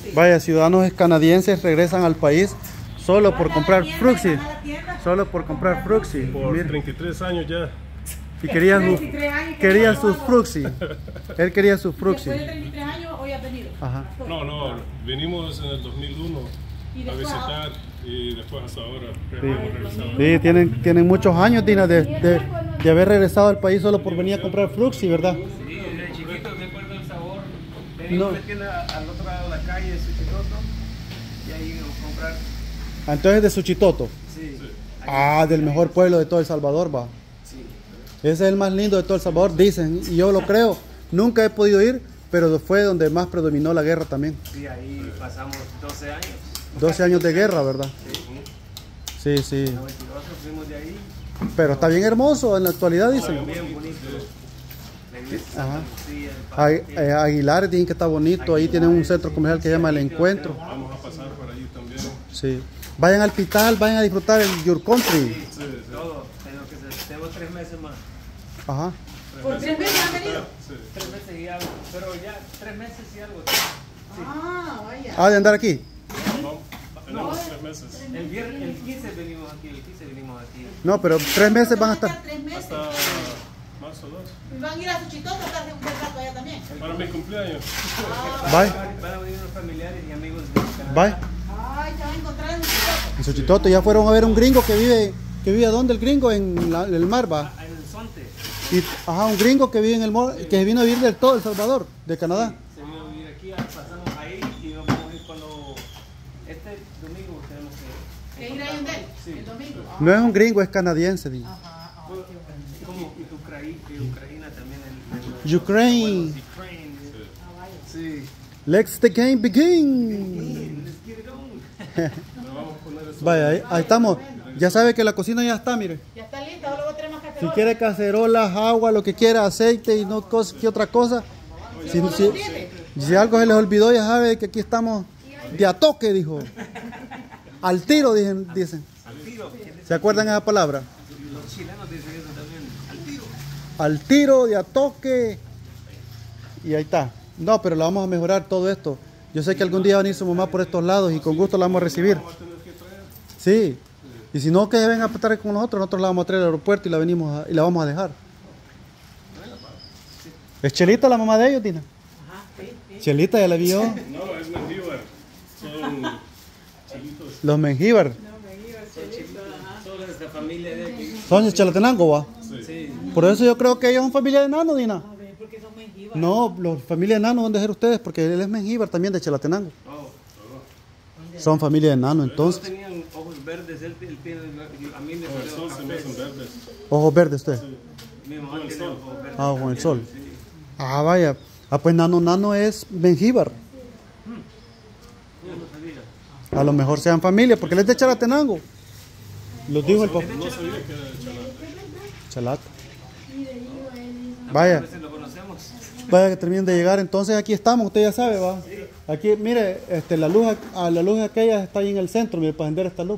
Vaya, ciudadanos canadienses regresan al país solo por comprar Fruxy. Solo por comprar Fruxy. Por Mira. 33 años ya. Y quería sus Fruxy. Él quería sus Fruxy. Después de 33 años, hoy has venido. Ajá. No, venimos en el 2001 a visitar y después hasta ahora hemos regresado. Sí, tienen muchos años, Dina, de haber regresado al país solo por venir a comprar Fruxy, ¿verdad? Sí, desde chiquito recuerdo el sabor. No. Venimos a la tienda al otro lado de la calle, de Suchitoto, y ahí íbamos a comprar. Ah, entonces de Suchitoto. Sí. Ah, del mejor pueblo de todo El Salvador, va. Sí. Ese es el más lindo de todo El Salvador, dicen, y yo lo creo. Nunca he podido ir, pero fue donde más predominó la guerra también. Sí, ahí pasamos 12 años. 12 años de guerra, ¿verdad? Sí, sí. En el 92 fuimos de ahí. Pero está bien hermoso en la actualidad, dicen. Bien bonito. La iglesia, Ajá. sí, el parque. Aguilares dicen que está bonito. Ahí tienen un centro comercial que se llama El Encuentro. Vamos a pasar por ahí también. Sí. Vayan al Pital, vayan a disfrutar el Your Country. Todo. Tengo 3 meses más. Ajá. ¿Por 3 meses han venido? 3 meses y algo. Pero ya 3 meses y algo. Ah, vaya. Ah, de andar aquí. Tenemos 3 meses. El 15 venimos aquí. No, pero 3 meses van a estar. 3 meses. Hasta marzo 2. Van a ir a Suchitoto a estar un buen rato allá también. Para mi cumpleaños. Bye. Van a venir unos familiares y amigos de Canadá. Bye. Ay, se van a encontrar en Suchitoto. En Suchitoto ya fueron a ver un gringo que vive ¿dónde el gringo? En el mar, va. En el Sonte. Y, ajá, un gringo que vive en el mar, que vino a vivir del todo El Salvador, de Canadá. Se vino a vivir aquí, pasamos ahí y vamos a ir cuando este domingo tenemos que ¿Que ir ahí en él? Sí. El domingo. No es un gringo, es canadiense. Dice. como Ucrania también Ukraine. Sí. Let's the game begin. Let's get it on. Vaya, ahí estamos. Ya sabe que la cocina ya está, mire. Ya está lista, ahora voy a traer más Si cacerolas. quiere cacerolas, agua, lo que quiera, aceite y no qué otra cosa. Si algo se les olvidó, ya sabe que aquí estamos de a toque, dijo. Al tiro, dicen. ¿Se acuerdan esa palabra? Los chilenos dicen eso también. Al tiro. Al tiro, de a toque. Y ahí está. No, pero la vamos a mejorar todo esto. Yo sé que algún día va a venir su mamá por estos lados y con gusto la vamos a recibir. Sí. Y si no, que se venga a estar con nosotros la vamos a traer al aeropuerto y la vamos a dejar. ¿Es Chelita la mamá de ellos, Tina? Ajá, sí. Chelita ya la vio. No, es Mengíbar. Son chelitos. Los Mengíbar. Son de esta familia de aquí. Son de Chalatenango, va. Sí. Por eso yo creo que ellos son familia de Nano, Dina. A ver, ¿por qué son mengíbaros? No, los familia de Nano, ¿dónde ser ustedes? Porque él es Mengíbar también de Chalatenango. Son familia de Nano, Todos entonces. tenían ojos verdes, él tiene, a mí me Con el sol salió se me hacen verdes. Ojos verdes usted. Mi mamá tiene ojos verdes. Ah, con el sol. Ah, vaya. Ah, pues Nano es Mengíbar. Yo no sabía. A lo mejor sean familia, porque él es de Chalatenango. Los dijo el papá. No sabía que era de Chalate. Chalata. Vaya. A veces lo conocemos. Vaya que terminen de llegar, entonces aquí estamos, usted ya sabe, va. Aquí, mire, la luz aquella está ahí en el centro, mire, para vender esta luz.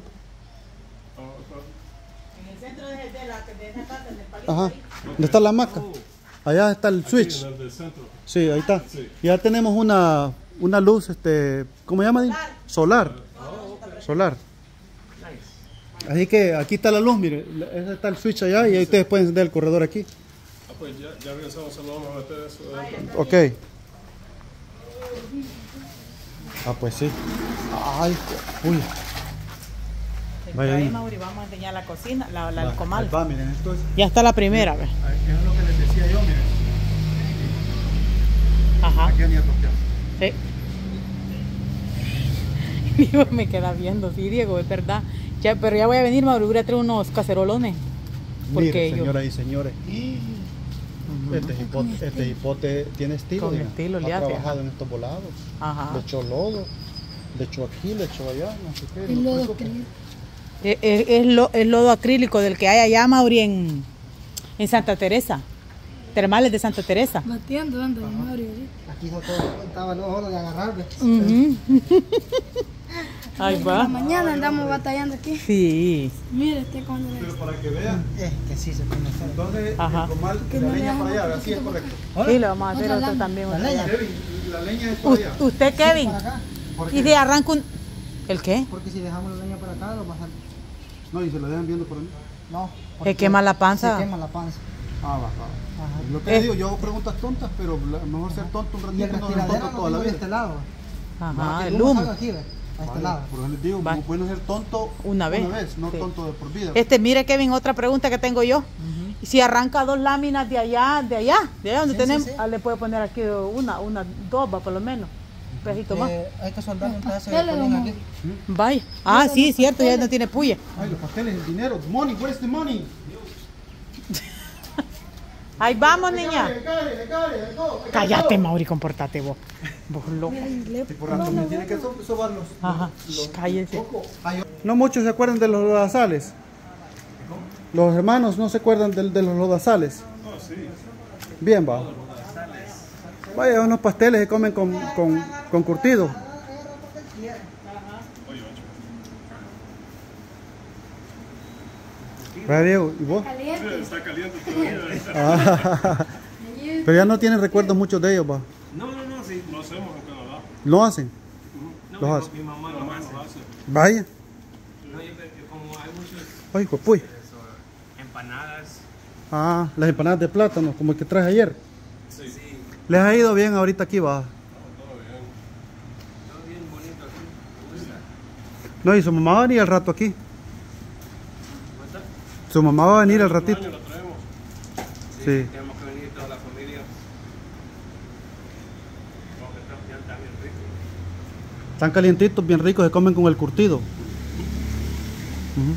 En el centro de esa casa, en el palito. Ajá. ¿Dónde está la hamaca? Allá está el switch. En el del centro. Sí, ahí está. Ya tenemos una luz, ¿cómo se llama? Solar. Solar. Así que aquí está la luz, mire, ese está el switch allá y ahí ustedes pueden encender el corredor aquí. Ah, pues ya regresamos, solo vamos a meter eso adentro. Ok. Ah, pues sí. Ay, uy. Vaya Ahí, ahí. Mauri, vamos a enseñar la cocina, el comal. Ahí va, miren, esto es, Ya está la primera, ¿ves? es lo que les decía yo, miren. Ajá. Aquí han ido a tostear. Sí. Diego me queda viendo, sí, Diego, es verdad. Ya, pero ya voy a venir, Mauri, voy a traer unos cacerolones. Porque Mire, yo... señoras y señores, este hipote tiene estilo. Con mira. estilo, le ha hace, trabajado ajá. en estos volados. Ajá. Le echó lodo, le echó aquí, le echó allá, no sé qué. El no lodo supo. Es lodo acrílico del que hay allá, Mauri, en Santa Teresa. Termales de Santa Teresa. Batiendo anda de Mario. Aquí estaba la hora de agarrar, ¿ves? Ujú. Ahí En la va. mañana andamos batallando aquí. Sí. Mire este cuando Pero para que vean, Que sí se pone feo. entonces Ajá. el comal, Que la no le leña hagan para allá, un así es correcto. Sí, lo vamos a hacer Otra otro lana. también. La otra leña. lana. Kevin, la leña es para allá. Usted, Kevin, Para acá. ¿Por Y qué? si arranca un... ¿El qué? Porque si dejamos la leña para acá, lo vas a... No, y se lo dejan viendo por mí. No. Se porque quema la panza. Se quema la panza. Ah, va. Ajá. Lo que digo, yo hago preguntas tontas, pero mejor ser tonto un Y el ratito que no ser respiradero tonto no toda la vino de vida. este lado. Ajá, Que el humo humo. salga aquí, ve, a este lado. Por eso les digo, Va. bueno ser tonto Una vez. no Sí. tonto de por vida. Mire Kevin, otra pregunta que tengo yo. Si arranca 2 láminas de allá donde Sí, tenemos, sí. le puede poner aquí dos, va por lo menos. Un pedacito más. Hay que soldar un pedazo de Dale, colín mamá. aquí. Vaya. Ah, sí, cierto, ya no tiene puya. Ay, los pasteles, el dinero. Money, where's the money? Ahí vamos, niña. Le cae, go. Cállate, Mauri, comportate vos. Vos loco. Y por rato me tiene que sobarlos. Ajá, cállese. No muchos se acuerdan de los lodazales. Los hermanos no se acuerdan de los lodazales. Bien, va. Vaya, unos pasteles se comen con curtido. Vaya, Diego, ¿y vos? Caliente. Está caliente todavía. Ah, pero ya no tienen recuerdos muchos de ellos, va. No, sí. Lo hacemos en Canadá. ¿Lo hacen? No, Los hace. mi mamá lo hace. Vaya. No, como hay muchos Ay, pues. empanadas. Ah, las empanadas de plátano, como el que traje ayer. Sí. Les ha ido bien ahorita aquí, va. Todo bien bonito aquí. Me gusta. No, y su mamá va a venir al rato aquí. ¿Cómo está? Su mamá va a venir al Un ratito. año lo traemos. Sí. Tenemos que venir toda la familia. Porque ya está bien rico. Están calientitos, bien ricos, se comen con el curtido. Ujú.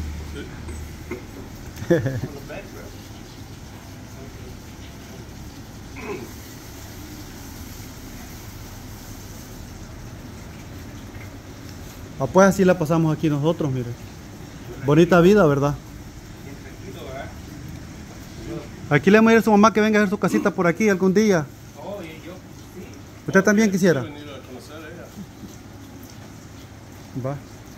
Ah, pues así la pasamos aquí nosotros, mire. Bonita vida, ¿verdad? Bien tranquilo, ¿verdad? Aquí le vamos a ir a su mamá que venga a ver su casita por aquí algún día. Oh, y yo, sí. ¿Usted también quisiera? Venir a conocer a ella. Va.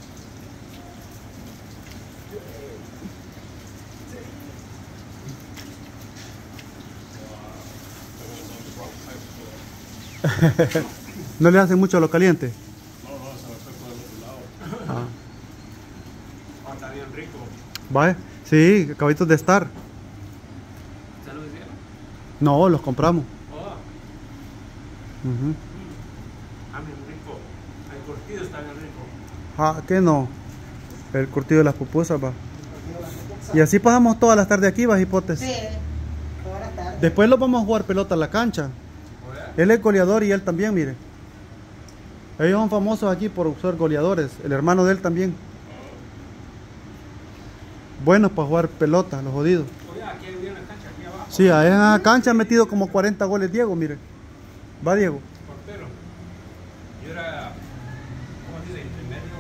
¿No le hacen mucho a lo caliente? No, se me fue por el otro lado. Ah. Oh, está bien rico. ¿Va? Sí, acabitos de estar. ¿Se lo hicieron? No, los compramos. Oh, Ujú. bien rico. El curtido está bien rico. Ah, ¿qué no? El curtido de las pupusas, va. Y así pasamos todas las tardes aquí, va, hipotes. Sí. Todas las tardes. Después los vamos a jugar pelota a la cancha. Él es goleador y él también, mire. Ellos son famosos aquí por ser goleadores. El hermano de él también. Buenos para jugar pelota, los jodidos. Oye, aquí hay una cancha aquí abajo. Sí, a esa cancha ha metido como 40 goles Diego, mire. Va Diego. Portero. Yo era, ¿cómo se dice? Intermedio.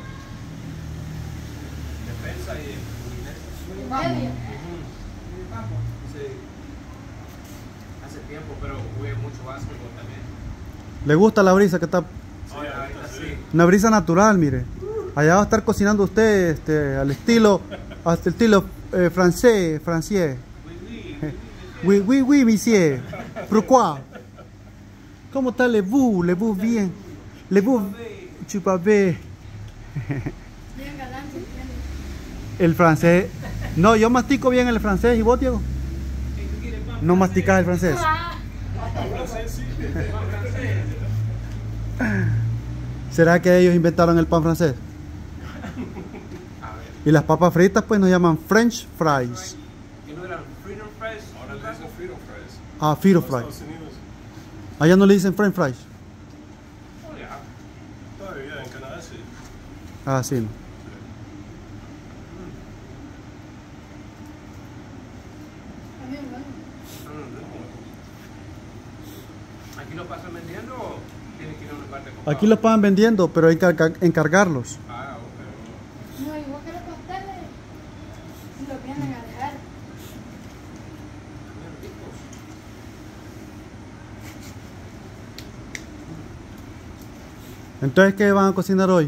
Defensa y Media. Sí. Hace tiempo, pero jugué mucho básquetbol también. Le gusta la brisa que está. Ahorita sí. Una brisa natural, mire. Allá va a estar cocinando usted al estilo, hasta el estilo francés. Oui, oui, oui, monsieur. Pourquoi? ¿Cómo está le vous bien? Le vous, chupavé. Bien galante. El francés. No, yo mastico bien el francés. ¿Y vos, Diego? ¿No masticas el francés? ¿Será que ellos inventaron el pan francés? Y las papas fritas pues nos llaman French fries. ¿Que no eran Freedom Fries? Ahora le dicen Freedom Fries. Ah, Firo En fries. Estados Unidos. Allá no le dicen French fries. Oh, ya. Todavía en Canadá sí. Ah, sí. También bueno. ¿Aquí lo pasan vendiendo o tiene que ir a una parte a comprar? Aquí los pagan vendiendo, pero hay que encargarlos. Ah, ok. No, igual que los pasteles. Si los vienen a dejar. Bien ricos. Entonces, ¿qué van a cocinar hoy?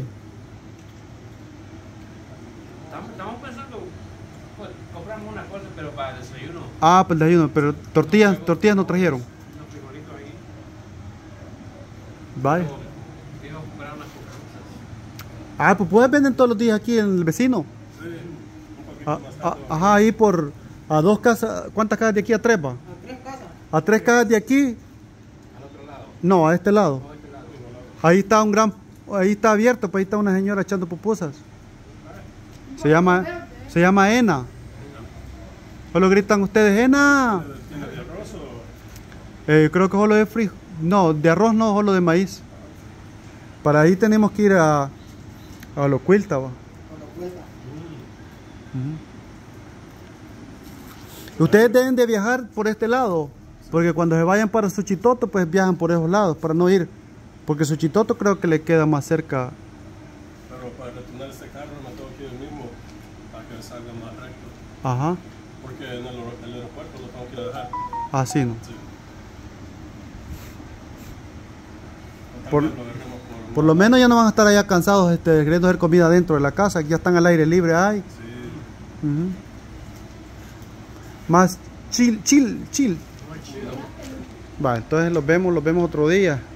Estamos pensando, pues, compramos una cosa, pero para desayuno, Ah, pues desayuno, pero tortillas no trajeron. unos frijolitos ahí. Vaya. Quiero comprar unas cucarachas. Ah, pues puedes vender todos los días aquí en el vecino. Sí, un poquito más tarde. Ajá, ahí por a 2 casas. ¿Cuántas casas de aquí a 3 va? A 3 casas. A 3 casas de aquí. Al otro lado. No, a este lado. Ahí está un gran, ahí está abierto, pues ahí está una señora echando pupusas. Se llama Ena. Solo gritan ustedes, Ena. ¿Tiene de arroz o...? Creo que solo de frijol. No, de arroz no, solo de maíz. Para ahí tenemos que ir a los Quilta, va. Ustedes deben de viajar por este lado, porque cuando se vayan para Suchitoto, pues viajan por esos lados, para no ir, porque Suchitoto creo que le queda más cerca. Pero para retornar este carro me tengo que ir mismo para que salga más recto. Ajá, Porque en el aeropuerto lo tengo que dejar. así no. Sí. Por- Tal vez lo dejemos Por lo menos ya no van a estar allá cansados queriendo hacer comida dentro de la casa, ya están al aire libre, ay. Sí. Ujú. Más chill. Va, entonces los vemos otro día.